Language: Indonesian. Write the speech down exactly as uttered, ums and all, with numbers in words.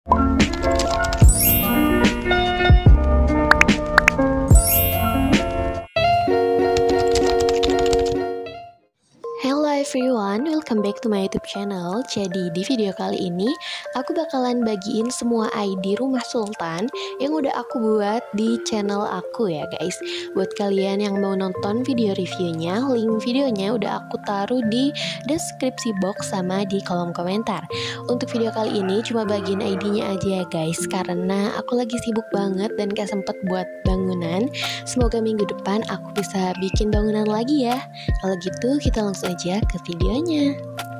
Hello everyone, welcome back to my YouTube channel. Jadi di video kali ini aku bakalan bagiin semua I D rumah sultan yang udah aku buat di channel aku ya guys. Buat kalian yang mau nonton video reviewnya, link videonya udah aku taruh di deskripsi box sama di kolom komentar. Untuk video kali ini cuma bagiin I D-nya aja ya guys, karena aku lagi sibuk banget dan gak sempet buat bangunan. Semoga minggu depan aku bisa bikin bangunan lagi ya. Kalau gitu kita langsung aja ke videonya.